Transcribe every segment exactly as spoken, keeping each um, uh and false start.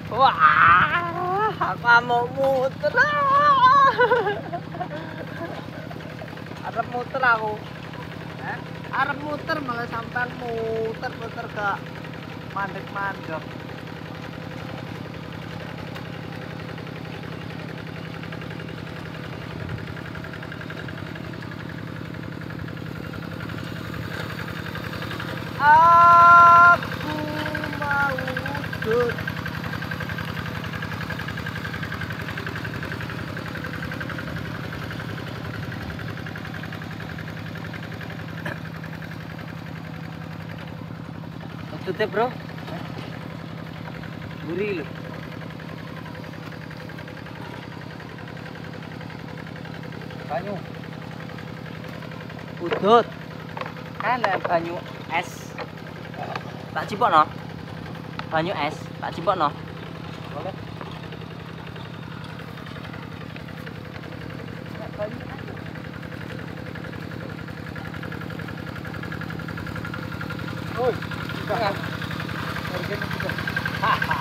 Wah, aku mau muter. Arep muter aku. Eh, arep muter malah sampean muter-muter gak mandek-mandek. Aku mau udut. Udutnya bro, gurih loh. Banyu udut kan banyu es. Tak cipok no, banyu es, tak cipok no. Boleh. Oh, jangan. Harganya juga. Haha.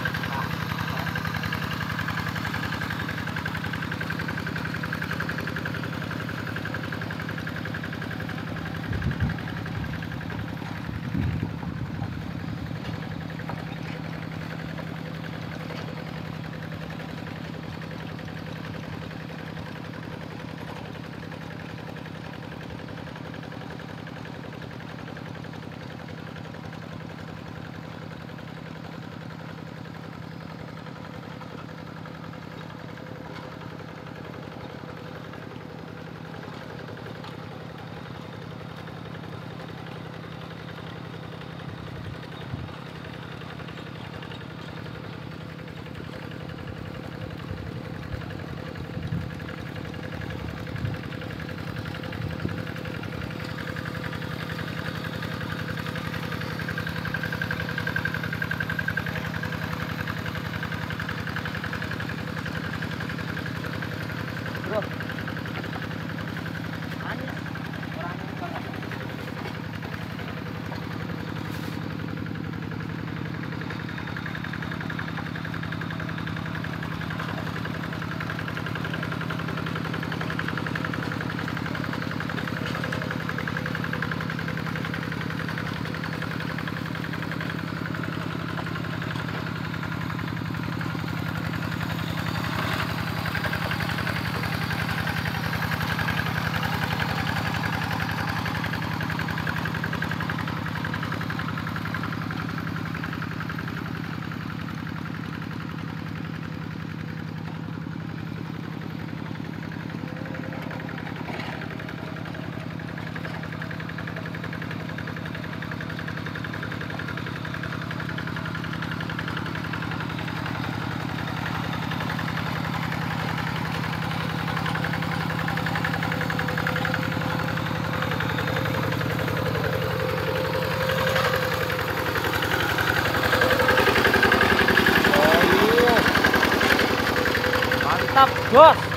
Bro, manis orangnya banget. Mantap, bos.